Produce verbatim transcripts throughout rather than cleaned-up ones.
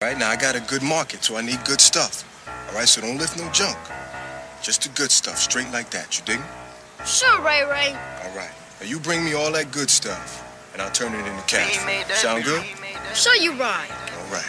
Right now, I got a good market, so I need good stuff. All right, so don't lift no junk. Just the good stuff, straight like that. You dig? Sure, Ray Ray. All right. Now you bring me all that good stuff, and I'll turn it into cash. Sound good? Sure, you ride. All right.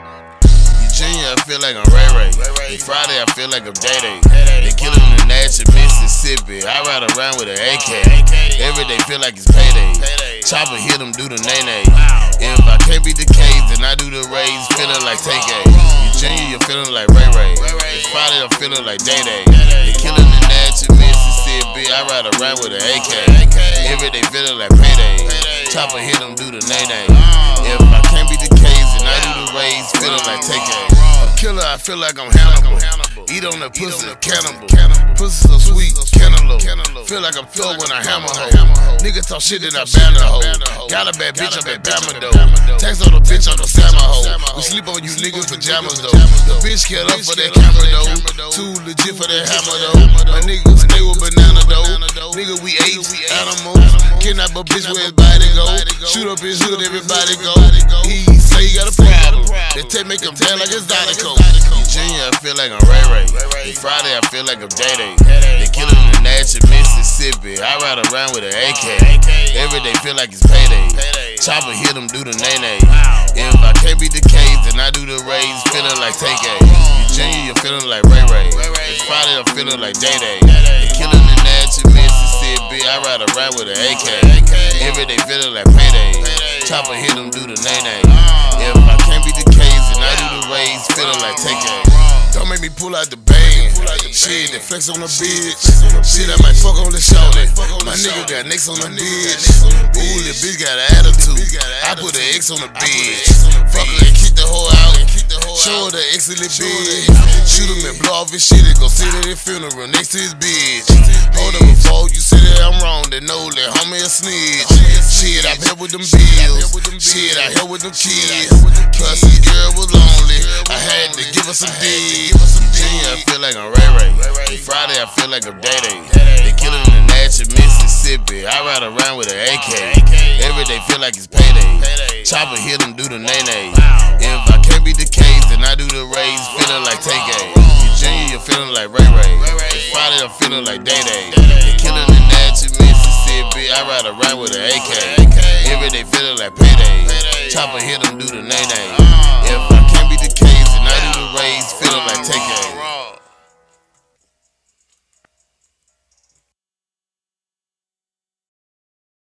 Virginia, I feel like I'm Ray Ray. And Friday, I feel like I'm Day Day. They killin' in Nashville, Mississippi. I ride around with an A K. Every day feel like it's payday. Chopper hit them, do the nay-nay. If I can't beat the K's, then I do the Rays, feeling like Take A. Virginia, you're feeling like Ray Ray. And Friday, I'm feeling like Day Day. They killin' in Nashville, Mississippi. I ride around with an A K. Every day feeling like payday. Chopper hit them, do the nay-nay. If I can't beat the K's, then I do the Rays, feeling like Take A. Killer, I feel like I'm Hannibal. Eat on the pussy, cannibal. Pussy so sweet, cantaloupe. Feel like I'm thug when I hammer hoe. Nigga talk shit that I ban a hoe. Got a bad bitch up at Bama though. Tax on the bitch on the Sama hoe. We sleep on you niggas pajamas though. The bitch get up for that camera though. Too legit for that hammer though. My niggas stay with banana though. Nigga we ate animals. Kidnap a bitch where his body go. Shoot up his hood, everybody go. He say he got a problem. They take make him down like it's Donico. Virginia, I feel like I'm Ray Ray. And Friday, I feel like I'm Day Day. They killin' in Nashville, Mississippi. I ride around with an A K. Every day feel like it's payday. Chopper hit them, do the nay-nay. If I can't beat the K's, then I do the Rays, feeling like Take A. Virginia, you're feeling like Ray Ray. And Friday, I'm feeling like Day Day. They killin' in Nashville, Mississippi. I ride around with an A K. Every day feeling like payday. Chopper hit them, do the nay-nay. If I can't beat the K's, then I do the Rays, feeling like Take A. Don't make me pull out the bang. Shit, they flex on the bitch. Shit, I might fuck on the shoulder. My nigga got nicks on the bitch. Ooh, the bitch got an attitude. I put an X on the bitch. Fuck her and kick the hoe out. Show her the excellent bitch. Shoot him and blow off his shit and go sit at his funeral next to his bitch. Hold up before you say that I'm wrong, they know that homie a snitch. Shit, I'm here with them bills. Shit, I here with them kids. Plus this girl was lonely. I had to give her some D. Virginia, I feel like I'm Ray Ray. And Friday, I feel like I'm Day Day. They killin' in Nashville, Mississippi. I ride around with an A K. Every day feel like it's payday. Chopper hit them, do the nay-nay. If I can't beat the K's, then I do the Rays, feeling like Take A. Virginia, you're feeling like Ray Ray. And Friday, I'm feeling like Day Day. They killin' in Nashville, Mississippi. I ride around with an A K. Every day feeling like payday. Chopper hit them, do the nay-nay. If I can't beat the K's, then I do the Rays, feeling like Take A.